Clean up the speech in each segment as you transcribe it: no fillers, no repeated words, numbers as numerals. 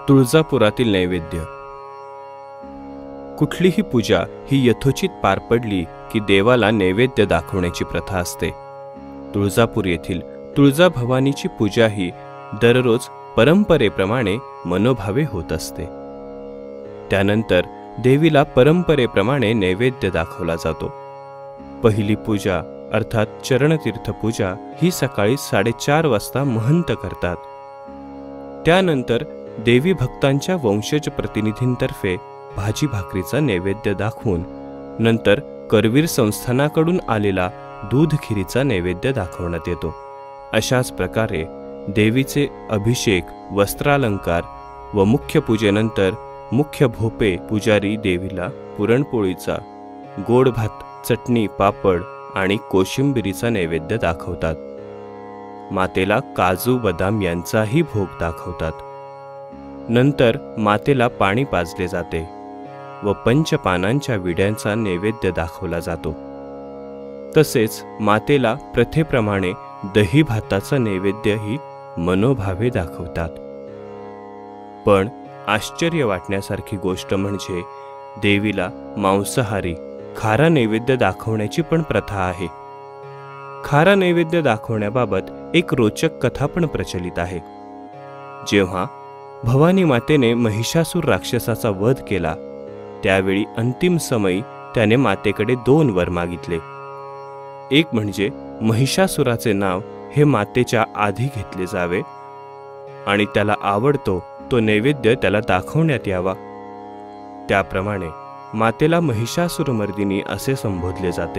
तुळजापुरातील नैवेद्य. कुठलीही पूजा ही यथोचित पार पडली की देवाला नैवेद्य दाखवण्याची प्रथा असते. तुळजापूर येथील तुळजाभवानीची पूजा ही दररोज परंपरेप्रमाणे मनोभावे होत असते. त्यानंतर देवीला परंपरेप्रमाणे नैवेद्य दाखवला जातो. पहिली पूजा अर्थात चरणतीर्थ पूजा ही सकाळी 4:30 वाजता महंत करतात. त्यानंतर देवी भक्तांच्या वंशज प्रतिनिधींतर्फे भाजी भाकरीचा नैवेद्य दाखवून नंतर करवीर संस्थानाकडून आलेला दूध खिरीचा नैवेद्य दाखवण्यात येतो. अशाच प्रकारे देवीचे अभिषेक, वस्त्रालंकार व मुख्य पूजेनंतर मुख्य भोपे पुजारी देवीला पुरणपोळीचा, गोड भात, चटणी, पापड आणि कोशिंबिरीचा नैवेद्य दाखवतात. मातेला काजू बदाम यांचाही भोग दाखवतात. नंतर मातेला पाणी पाजले जाते व पंचपानांच्या विड्यांचा नैवेद्य दाखवला जातो. तसेच मातेला प्रथेप्रमाणे दही भाताचा नैवेद्यही मनोभावे दाखवतात. पण आश्चर्य वाटण्यासारखी गोष्ट म्हणजे देवीला मांसाहारी खारा नैवेद्य दाखवण्याची पण प्रथा आहे. खारा नैवेद्य दाखवण्याबाबत एक रोचक कथा पण प्रचलित आहे. जेव्हा भवानी मातेने महिषासूर राक्षसाचा वध केला त्यावेळी अंतिम समयी त्याने मातेकडे 2 वर मागितले. एक म्हणजे महिषासुराचे नाव हे मातेच्या आधी घेतले जावे आणि त्याला आवडतो तो नैवेद्य त्याला दाखवण्यात यावा. त्याप्रमाणे मातेला महिषासुरमर्दिनी असे संबोधले जाते.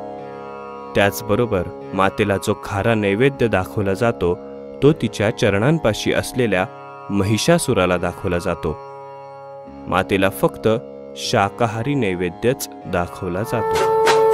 त्याचबरोबर मातेला जो खारा नैवेद्य दाखवला जातो तो तिच्या चरणांपाशी असलेल्या महिषासुराला दाखवला जातो. मातेला फक्त शाकाहारी नैवेद्यच दाखवला जातो.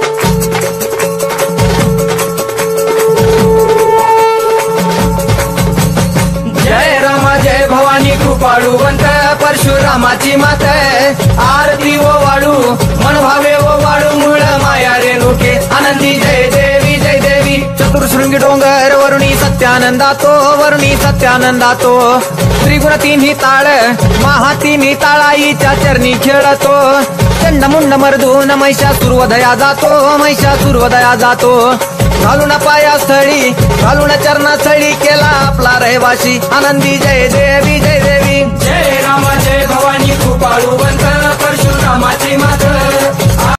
जय राम जय भवानी कृपाळूवंत परशुरामाची मात आरती ओ वाळू मनभावे ओ वाळू मूळ माया रेणुके आनंदी जय देवी जय देवी चतुर्शृंगी डोंगर वरुणी सत्यानंदातो वरुणी सत्यानंदातो त्रिगुण तिन्ही ताळ महातिन्ही ताळाईच्या चरणी खेळतो चंडमुंड मर्दून महिषासुरवधया जातो महिषासुरवधया जातो घालून पायास्थळी घालून चरणास्थळी केला आपला रहिवाशी आनंदी जय देवी जय देवी जय राम जय भवानी कृपाळूवंत परशुरामाची मात